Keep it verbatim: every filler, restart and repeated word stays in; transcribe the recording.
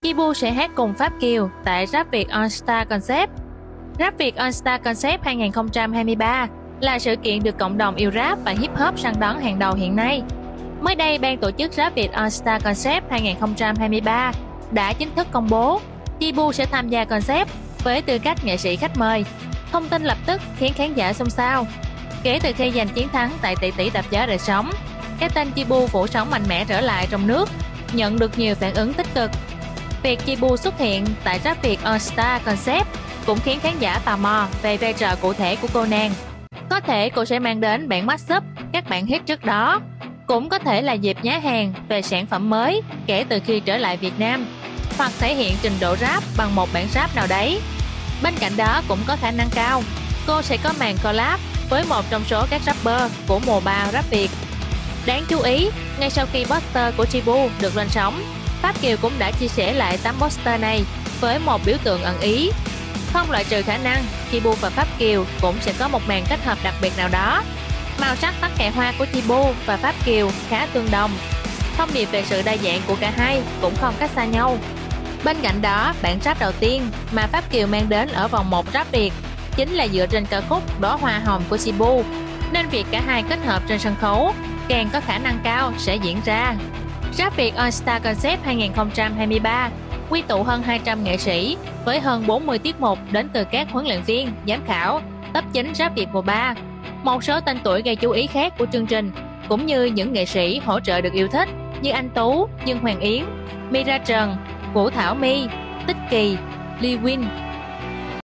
Chibu sẽ hát cùng Pháp Kiều tại Rap Việt All Star Concept. Rap Việt All Star Concept hai không hai ba là sự kiện được cộng đồng yêu rap và hip hop săn đón hàng đầu hiện nay. Mới đây, ban tổ chức Rap Việt All Star Concept hai không hai ba đã chính thức công bố Chibu sẽ tham gia concept với tư cách nghệ sĩ khách mời. Thông tin lập tức khiến khán giả xôn xao. Kể từ khi giành chiến thắng tại tỷ tỷ đạp gió đời sống, cái tên Chibu phủ sóng mạnh mẽ trở lại trong nước, nhận được nhiều phản ứng tích cực. Việc Chibu xuất hiện tại Rap Việt All Star Concept cũng khiến khán giả tò mò về vai trò cụ thể của cô nàng. Có thể cô sẽ mang đến bản mashup các bản hit trước đó, cũng có thể là dịp nhá hàng về sản phẩm mới kể từ khi trở lại Việt Nam, hoặc thể hiện trình độ rap bằng một bản rap nào đấy. Bên cạnh đó cũng có khả năng cao cô sẽ có màn collab với một trong số các rapper của mùa ba Rap Việt. Đáng chú ý, ngay sau khi poster của Chibu được lên sóng, Pháp Kiều cũng đã chia sẻ lại tấm poster này với một biểu tượng ẩn ý. Không loại trừ khả năng Chibu và Pháp Kiều cũng sẽ có một màn kết hợp đặc biệt nào đó. Màu sắc tắc kè hoa của Chibu và Pháp Kiều khá tương đồng. Thông điệp về sự đa dạng của cả hai cũng không cách xa nhau. Bên cạnh đó, bản rap đầu tiên mà Pháp Kiều mang đến ở vòng một Rap Việt chính là dựa trên ca khúc Đóa Hoa Hồng của Chibu, nên việc cả hai kết hợp trên sân khấu càng có khả năng cao sẽ diễn ra. Rap Việt All Star Concept hai không hai ba quy tụ hơn hai trăm nghệ sĩ với hơn bốn mươi tiết mục đến từ các huấn luyện viên, giám khảo, top chín Rap Việt mùa ba. Một số tên tuổi gây chú ý khác của chương trình cũng như những nghệ sĩ hỗ trợ được yêu thích như Anh Tú, Dương Hoàng Yến, Mira Trần, Vũ Thảo My, Tích Kỳ, Lee Win,